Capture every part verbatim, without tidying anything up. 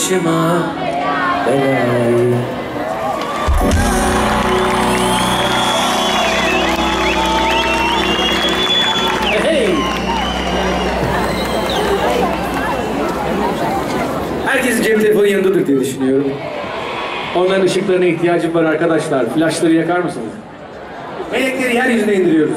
başıma belayı. Hey! Herkesin cep telefonu yanındadır diye düşünüyorum. Onların ışıklarına ihtiyacım var arkadaşlar. Flaşları yakar mısınız? Melekleri yeryüzüne indiriyoruz.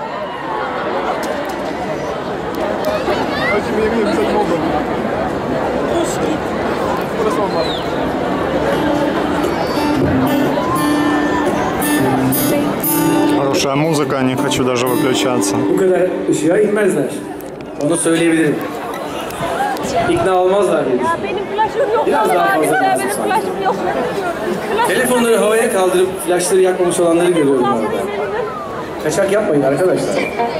Хорошая музыка, не хочу даже выключаться. Bu kadar ışığa inmezler. Onu söyleyebilirim. İkna olmazlar diye. Ya benim flaşım yok. Biraz daha fazla Benim lazım flaşım yok. Telefonları havaya kaldırıp flaşları yakmamış olanları görüyorum arada. Kaçak yapmayın arkadaşlar.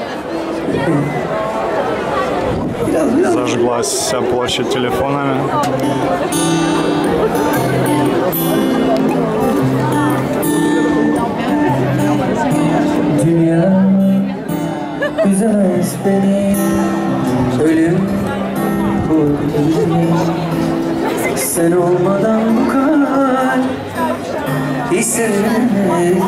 biraz, biraz. Зажглась вся площадь телефонами. Dünya üzemez beni, ölüm vurdu beni. Sen olmadan bu kadar hissedemem.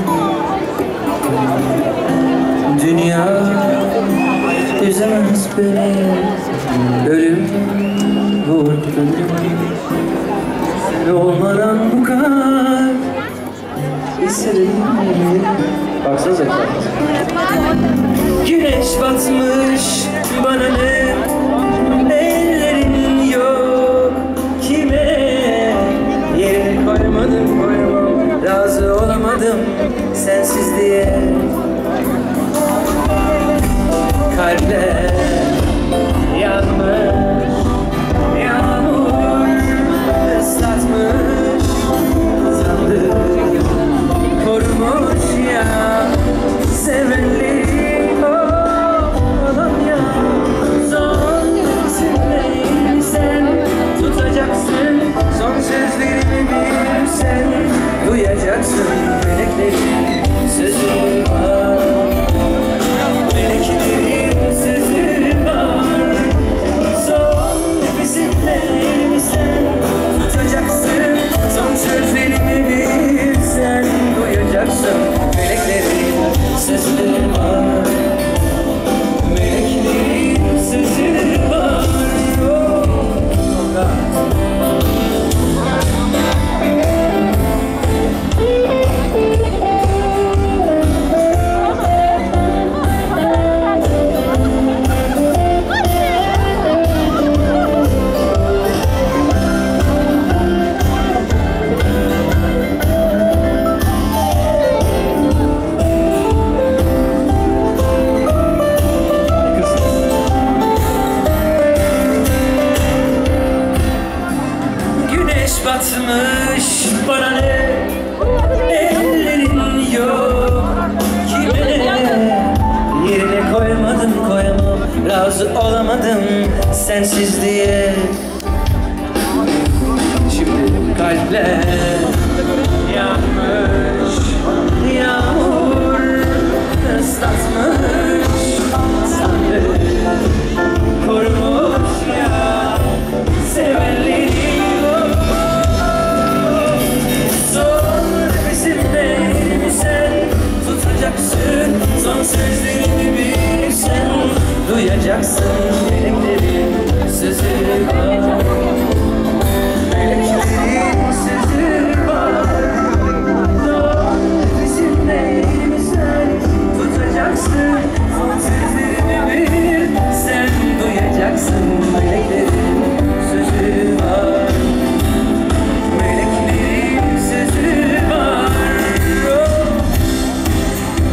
Dünya üzemez beni, ölüm vurdu beni. Sen olmadan bu kadar hissedemem. Baksanıza etrafınıza. Güneş batmış bana ne, ellerin yok kime, yerine koymadım koymam, razı olamadım sensiz diye. Kalpler yanmış, yağmur ıslatmış, sandık korumuş ya sevenlerim olan ya. Son sözlerimi sen tutacaksın, son sözlerimi bilirsen duyacaksın. Meleklerin sözü var, meleklerin sözü var. Son nefesimle sen tutacaksın, son sözlerimi bilirsen duyacaksın. Meleklerin sözü var, meleklerin sözü var. Güneş batmış bana ne, ellerin yok kime, yerine koymadım koyamam, razı olamadım sensiz diye. Şimdi kalpler yanmış, yağmur ıslatmış, sandık kurmuş ya sevenlerim. Son nefesimle sen tutacaksın, son sözlerimi bilirsen duyacaksın. Meleklerin sözü var, meleklerin sözü var. Son nefesimle sen tutacaksın, son sözlerimi bilirsen duyacaksın. Meleklerin sözü var, meleklerin sözü var.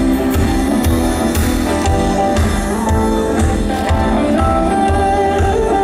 Oh.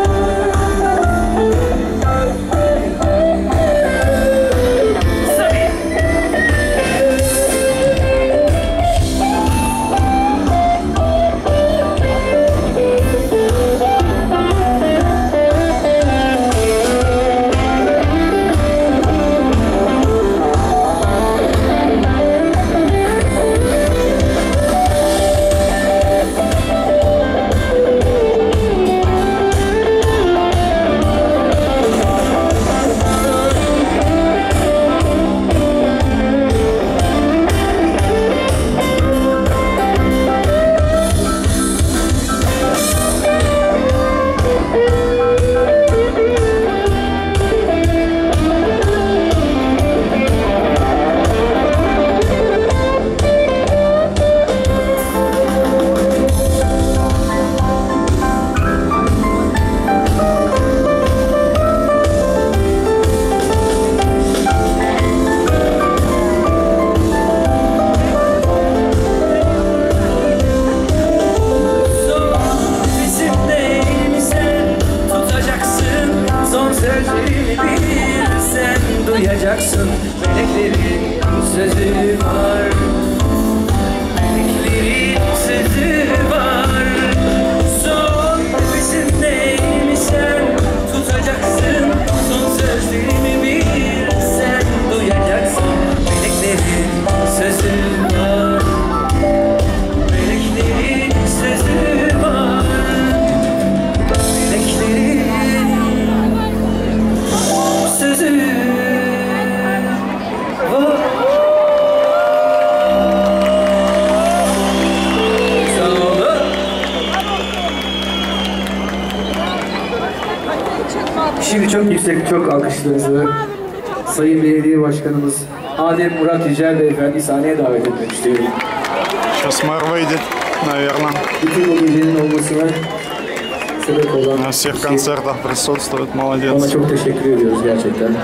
Şimdi çok yüksek, çok alkışlarınızı Sayın Belediye Başkanımız Adem Murat Yücel Beyefendi sahneye davet etmek istiyorum. Сейчас мэр выйдет, наверное. Bütün bu gecenin olmasına sebep olan На всех концертах присутствует, ona молодец. çok teşekkür ediyoruz gerçekten.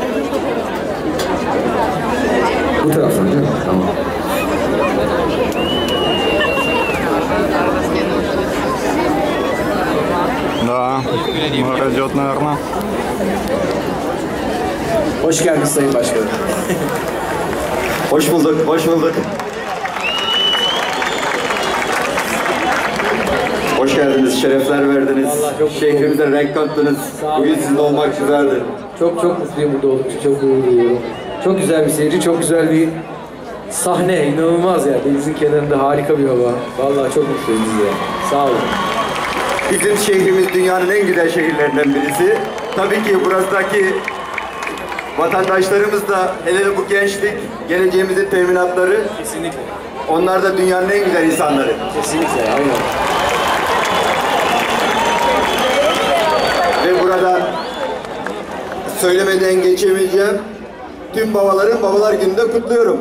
Bu taraftan değil mi? Tamam. Да, мэр идет, наверное. Hoş geldiniz Sayın Başkanım. Hoş bulduk, hoş bulduk. Hoş geldiniz, şerefler verdiniz. Vallahi çok Şehrimize renk kattınız. Bugün sizinle olmak güzeldi. Çok çok mutluyum burada olduğum için, çok gurur duyuyorum. Çok güzel bir seyirci, çok güzel bir sahne, inanılmaz ya. Denizin kenarında harika bir hava. Vallahi çok mutluyum biz ya. Sağ olun. Bizim şehrimiz dünyanın en güzel şehirlerinden birisi. Tabii ki buradaki vatandaşlarımız da, hele de bu gençlik, geleceğimizin teminatları, Kesinlikle. onlar da dünyanın en güzel insanları. Kesinlikle, aynen. Ve buradan söylemeden geçemeyeceğim. Tüm babaların Babalar Günü'nü de kutluyorum.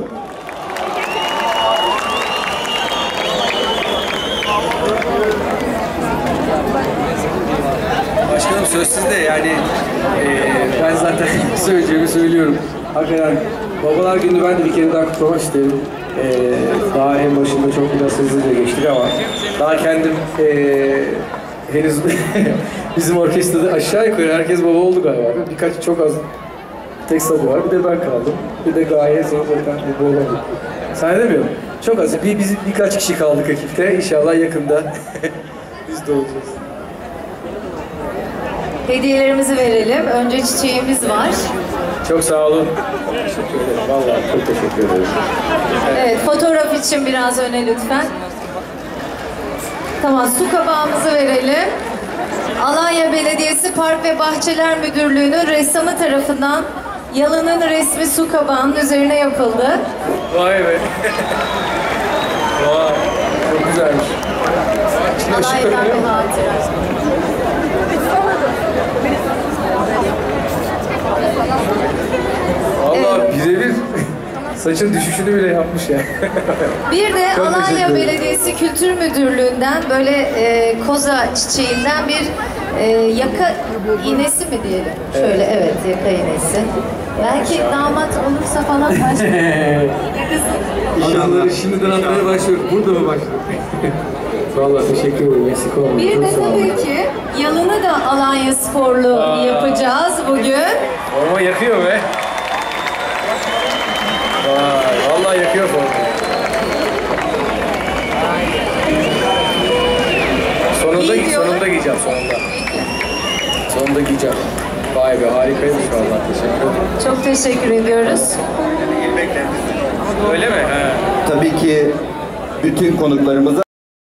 Başkanım söz sizde yani eee, ben zaten söyleyeceğimi söylüyorum. Hakikaten Babalar Günü ben de bir kere daha kutlamak isterim. Eee, daha en başında çok biraz hızlıca geçtik ama daha kendim eee, henüz bizim orkestrada aşağı yukarı herkes baba oldu galiba. Birkaç çok az tek sadı var. Bir de ben kaldım. Bir de gayet zor zaten baba olamadık. Sahnede mi yok? Çok az. Bir, biz birkaç kişi kaldık ekipte. İnşallah yakında biz de olacağız. Hediyelerimizi verelim. Önce çiçeğimiz var. Çok sağ olun. Teşekkür ederim. Vallahi çok teşekkür ederim. Evet, fotoğraf için biraz öne lütfen. Tamam, su kabağımızı verelim. Alanya Belediyesi Park ve Bahçeler Müdürlüğü'nün ressamı tarafından Yalın'ın resmi su kabağının üzerine yapıldı. Vay be. Vay. Çok güzelmiş. İçine ışık Alaydan takılıyor bir mu? hatıra. Vallahi birebir saçın düşüşünü bile yapmış ya. Bir de Çok teşekkür Alanya ederim. Belediyesi Kültür Müdürlüğü'nden böyle e, koza çiçeğinden bir e, yaka iğnesi mi diyelim? Şöyle evet, yaka iğnesi. Belki damat olursa falan başka. Adamları şimdiden atmaya başlıyor. Burada mı başlıyor? Vallahi teşekkür ederim. Eksik olmayın. Bir Çok de sağ olun. tabii ki Yalın'ı da Alanya Sporlu Aa. yapacağız bugün. Forma yakıyor be. Vay, vallahi yakıyor forma. Sonunda, İyi diyorlar. sonunda giyeceğim sonunda. Sonunda giyeceğim. Vay be harikaymış vallahi. Teşekkür ederim. Çok teşekkür ediyoruz. Öyle mi? He. Tabii ki bütün konuklarımıza